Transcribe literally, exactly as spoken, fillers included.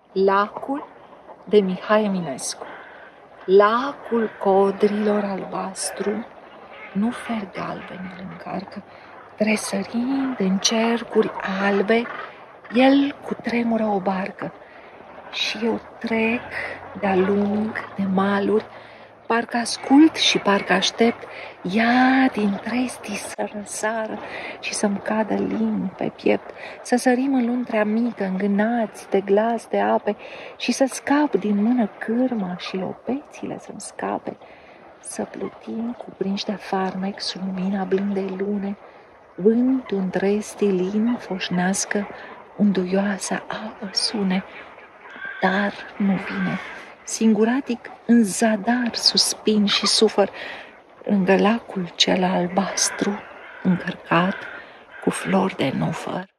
Lacul de Mihai Eminescu. Lacul codrilor albastru, nu fer galben îl încarcă, tresărind în cercuri albe, el cutremură o barcă. Și eu trec de-a lung de maluri, parcă ascult și parcă aștept ea din trestii să răsară și să-mi cadă limbi pe piept, să sărim în luntrea mică, îngânați de glas de ape și să scap din mână cârma și lopețile să-mi scape, să plutim cuprinși de farmec sub lumina blândei lune, vânt un trestii lin foșnească, unduioasa apă sune, dar nu vine. Singuratic în zadar suspin și sufăr lângă lacul cel albastru încărcat cu flori de nufăr.